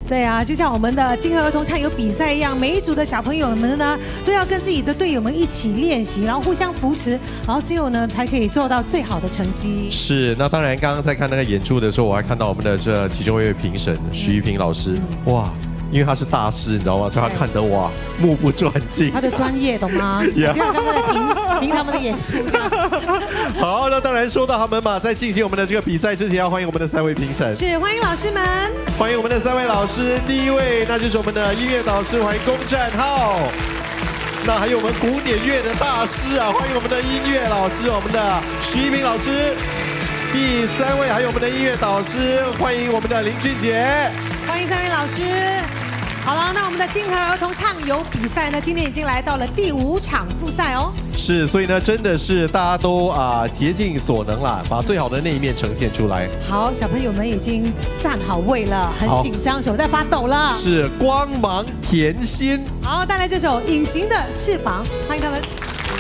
对啊，就像我们的金河儿童唱游比赛一样，每一组的小朋友们呢，都要跟自己的队友们一起练习，然后互相扶持，然后最后呢，才可以做到最好的成绩。 是，那当然，刚刚在看那个演出的时候，我还看到我们的这其中一位评审徐玉萍老师，哇。 因为他是大师，你知道吗？所以他看得哇目不转睛。 他的专业懂吗？就像他们在评他们的演出这样。 好，那当然说到他们嘛，在进行我们的这个比赛之前，要欢迎我们的3位评审。 是，欢迎老师们。 欢迎我们的3位老师。第一位，那就是我们的音乐导师，欢迎龚占浩。那还有我们古典乐的大师啊，欢迎我们的音乐老师，我们的徐一鸣老师。第3位还有我们的音乐导师，欢迎我们的林俊杰。 欢迎3位老师。好了，那我们的金河儿童唱游比赛呢，今天已经来到了第5场复赛哦。 是，所以呢，真的是大家都竭尽所能啦，把最好的那一面呈现出来。 好，小朋友们已经站好位了，很紧张，手在发抖了。 是，光芒甜心。 好，带来这首《隐形的翅膀》，欢迎他们。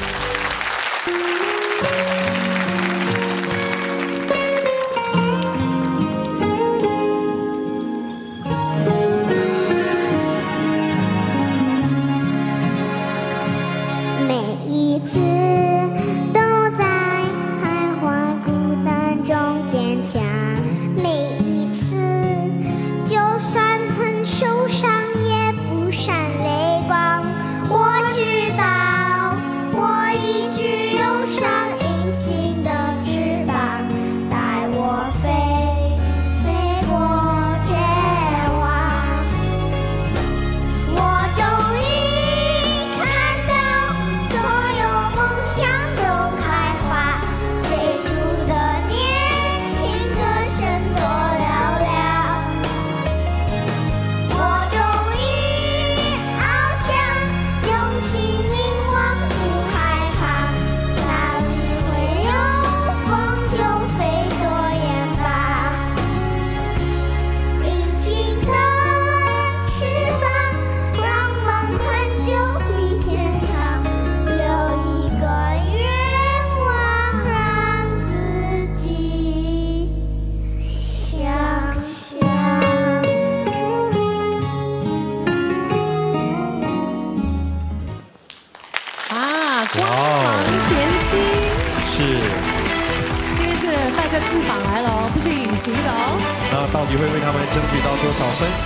翅膀来了哦，不是隐形的哦。 那到底会为他们争取到多少分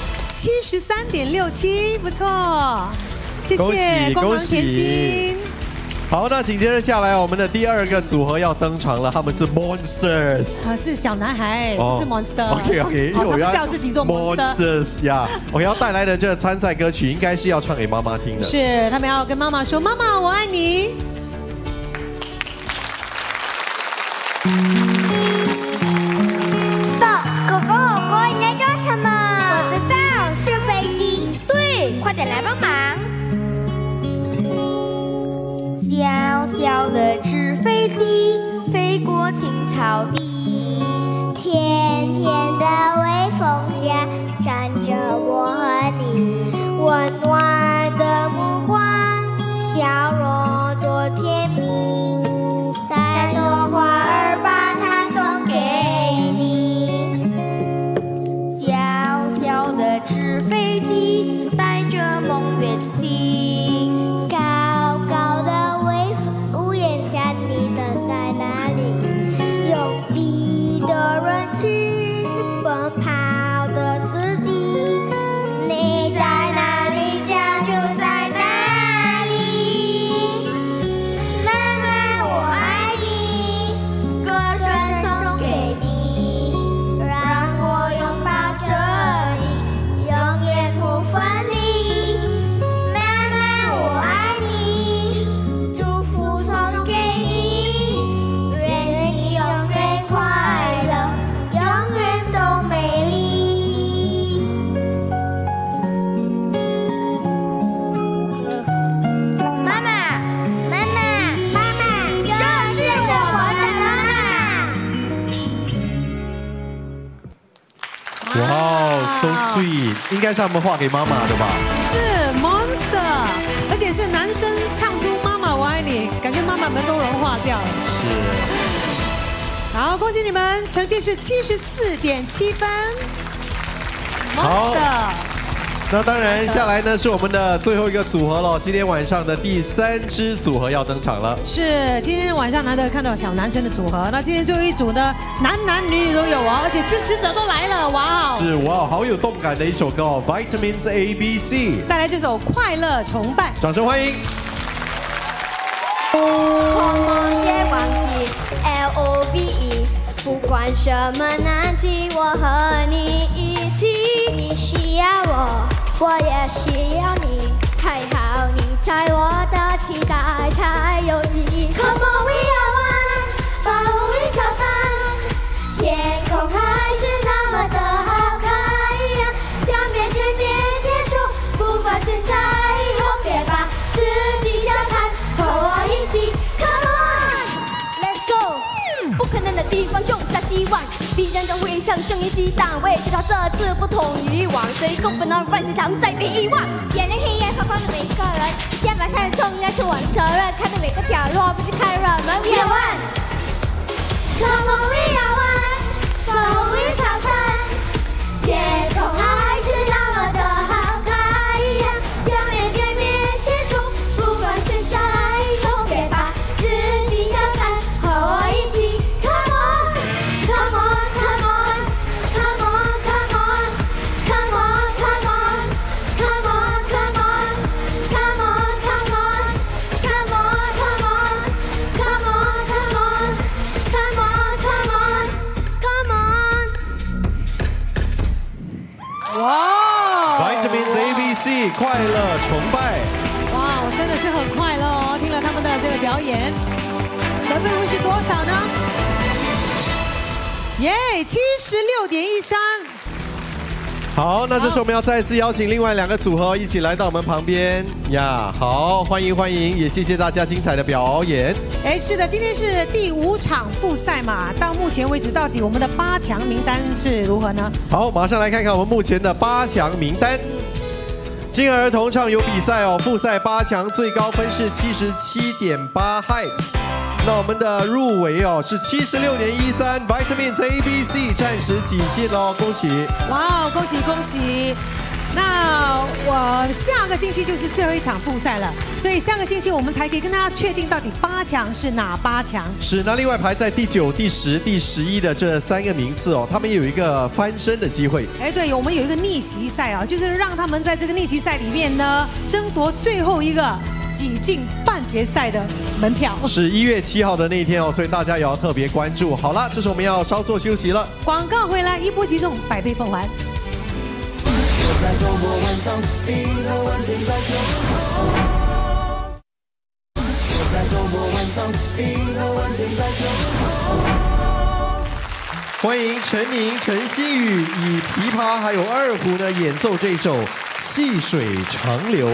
？73.67，不错，谢谢光芒甜心。 好，那紧接着下来，我们的第2个组合要登场了，他们是 Monsters， 是小男孩，不是 Monster。 OK， 他们叫自己做 Monsters 呀。我要带来的这参赛歌曲，应该是要唱给妈妈听的。 是，他们要跟妈妈说：“妈妈，我爱你。” Stop， 哥哥，你在做什么？我知道，是飞机。对，快点来帮忙。小小的纸飞机飞过青草地，甜甜的微风下站着我和你，温暖的目光，笑容多甜蜜。3朵花儿把它送给你，小小的纸飞机带着梦远行，高高的屋檐下你等在哪里？拥挤的人群，奔跑的司机，你在哪里？家就在哪里？妈妈，我爱你，歌声送给你，让我拥抱着你，永远不分离。妈妈，我爱你，祝福送给你，愿你永远快乐，永远都美丽。妈妈，妈妈，妈妈，这是我的妈妈。 哇，so sweet， 应该是他们画给妈妈的吧？ 是 Monster， 而且是男生唱出“妈妈我爱你”，感觉妈妈们都融化掉了。 是。 好，恭喜你们，成绩是74.7分。 好， 那当然，下来呢是我们的最后一个组合了。今天晚上的第3支组合要登场了。 是，今天晚上难得看到小男生的组合。那今天最后一组呢，男男女女都有哦，而且支持者都来了，哇哦！ 是哇，好有动感的一首歌哦 ，Vitamins ABC 带来这首《快乐崇拜》， 掌声欢迎。 别忘记 LOVE， 不管什么难题，我和你一起。你需要我，我也需要你，还好你在我的期待才有意义。Come on we are one， 保护一条船，天空还是那么的好看，想面对面结束，不管现在以后，别把自己小看，和我一起 Come on，Let's go， 不可能的地方种下希望，必然都会上升一级档位，知道这次不同于以往，所以更不能让这场再被遗忘。眼泪黑夜发光的每一个人，肩膀看重要是我的责任，看着每个角落，不去看人们。We are one， Come on we are one， 保护一条船，天空还是那么的好看，想面对面结束，不管现在以后，别把自己小看，和我一起 Come on Come on Come on Come on Come on Come on Come on Come on Come on Come on Come on Come on Come on Come on Come on Come on Come on Come on。 哇 Vitamins ABC 快乐崇拜。 哇，我真的是很快乐哦！听了他们的这个表演，得分会是多少呢？耶，76.13。 好，那这时候我们要再次邀请另外2个组合一起来到我们旁边呀。好，欢迎欢迎，也谢谢大家精彩的表演。 哎，是的，今天是第5场复赛嘛，到目前为止，到底我们的8强名单是如何呢？ 好，马上来看看我们目前的8强名单。金儿童唱有比赛哦，复赛8强最高分是77.8 Hypes。那我们的入围哦是76.13 Vitamins ABC， 暂时挤进哦，恭喜！ 哇哦，恭喜恭喜！那我下个星期就是最后一场复赛了，所以下个星期我们才可以跟大家确定到底8强是哪8强。 是，那另外排在第9、第10、第11的这3个名次哦，他们也有一个翻身的机会。 哎，对，我们有一个逆袭赛啊，就是让他们在这个逆袭赛里面呢，争夺最后一个挤进半决赛的门票。 是1月7号的那一天哦，所以大家也要特别关注。好了，这时候我们要稍作休息了。 广告回来，一波即中，百倍奉还。 在周末晚上，银河完全在守候。我在周末晚上，银河完全在守候。 欢迎陈宁、陈希宇以琵琶还有二胡呢演奏这首《细水长流》。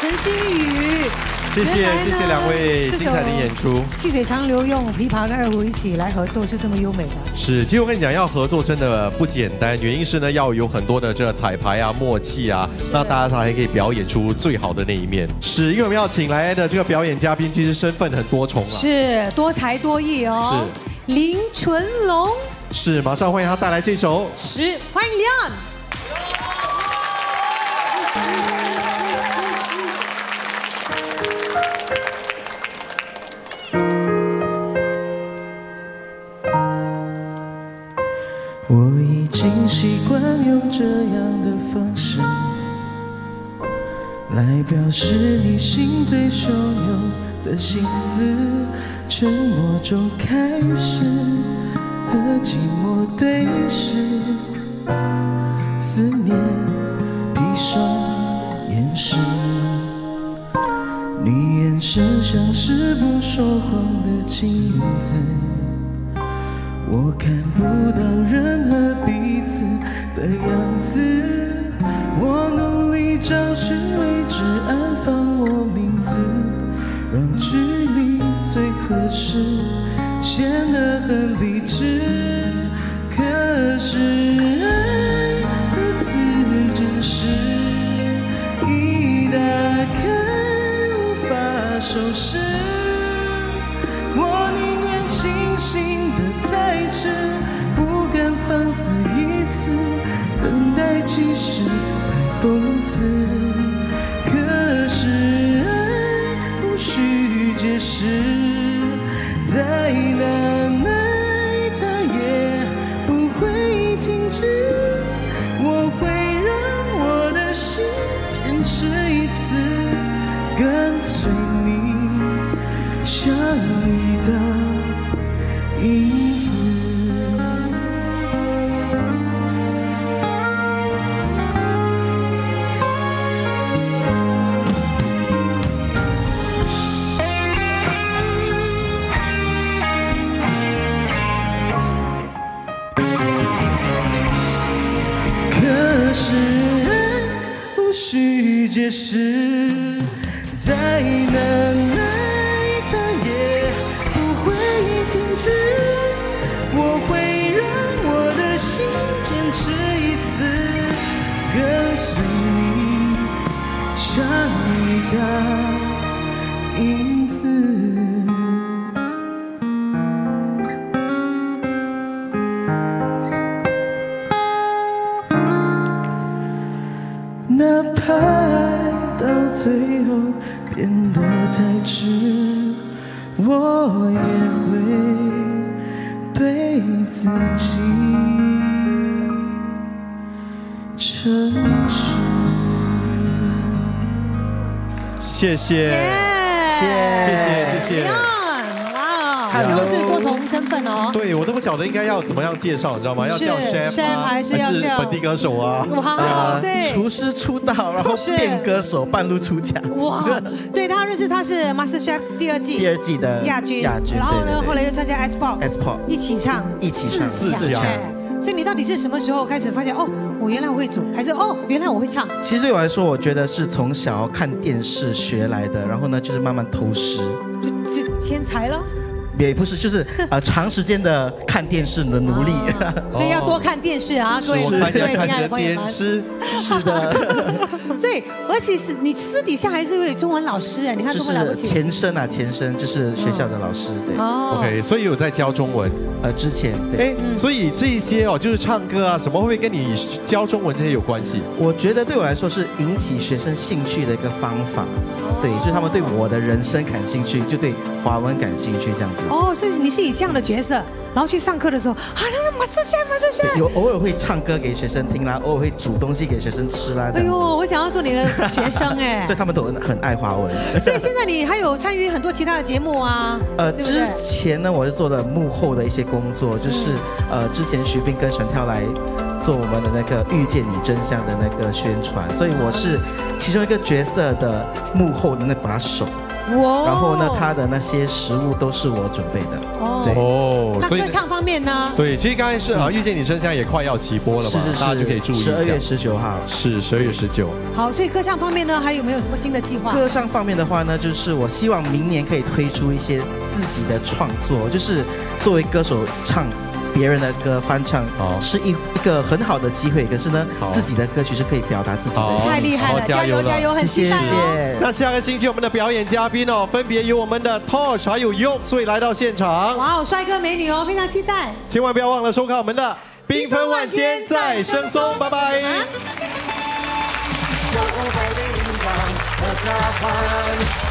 陈星宇。 谢谢两位精彩的演出。 细水长流用琵琶跟二胡一起来合作是这么优美的。 是，其实我跟你讲，要合作真的不简单，原因是呢要有很多的这个彩排啊、默契啊，那大家才可以表演出最好的那一面。是因为我们要请来的这个表演嘉宾，其实身份很多重啊， 是多才多艺哦。是林纯龙。 是，马上欢迎他带来这首《 是》，欢迎Leon。 我已经习惯用这样的方式来表示你心最汹涌的心思，沉默中开始和寂寞对视，思念闭上眼时，你眼神像是不说谎的镜子，我看不到任何彼此的样子，我努力找寻位置，安放我名字，让距离最合适，显得很理智。可是爱如此真实，一打开无法收拾，我宁愿清醒的太迟，不敢放肆一次，等待其实太讽刺。可是爱无需解释，再难耐它也不会停止，我会让我的心坚持一次，跟随你像一道影子。可是爱无需解释，再难耐它也不会停止，我会让我的心坚持一次，跟随你像一道影子。哪怕爱到最后变得太迟，我也会对自己诚实。 谢谢，谢谢。 哇，都是多重身份哦。 对，我都不晓得应该要怎么样介绍，你知道吗？要叫 chef 吗？ 还是要叫本地歌手啊？ 哇，对， 厨师出道，然后变歌手，半路出家。 哇，对，他认识他是 MasterChef 第二季的亚军，然后呢，后来又参加 S Pop 一起唱四强。所以你到底是什么时候开始发现哦，我原来我会煮，还是哦，原来我会唱？ 其实对我来说，我觉得是从小看电视学来的，然后呢，就是慢慢偷师， 就天才了。 也不是，就是长时间的看电视的努力， 所以要多看电视啊，各位亲爱的朋友们。 是的。 所以，而且是你私底下还是位中文老师哎，你看多么了不起。 前身就是学校的老师，对。 OK， 所以有在教中文。 之前对。 所以这一些哦，就是唱歌啊，什么会不会跟你教中文这些有关系？ 我觉得对我来说是引起学生兴趣的一个方法。对，所以他们对我的人生感兴趣，就对华文感兴趣这样子。 哦，所以你是以这样的角色，然后去上课的时候，那个MasterChef， 有偶尔会唱歌给学生听啦，偶尔会煮东西给学生吃啦。 哎呦，我想要做你的学生哎。 所以他们都很爱华文。 所以现在你还有参与很多其他的节目啊？ 之前呢，我是做了幕后的一些工作，就是之前徐斌跟沈跳来做我们的那个遇见你真相的那个宣传，所以我是其中一个角色的幕后的那把手。 哇！ 然后呢，他的那些食物都是我准备的。 哦， 那歌唱方面呢？ 对，其实刚才是遇见你生现在也快要起播了嘛，大家就可以注意一下。12 月19号是12月19。 好，所以歌唱方面呢，还有没有什么新的计划？ 歌唱方面的话呢，就是我希望明年可以推出一些自己的创作，就是作为歌手唱别人的歌翻唱，是一个很好的机会。可是呢，自己的歌曲是可以表达自己的。 太厉害了，加油加油，很期待哦。 那下个星期我们的表演嘉宾哦，分别有我们的 Tosh 还有 Yoke 所以来到现场。 哇哦，帅哥美女哦，非常期待。 千万不要忘了收看我们的缤纷万千再生松，拜拜。 我会领奖和他换。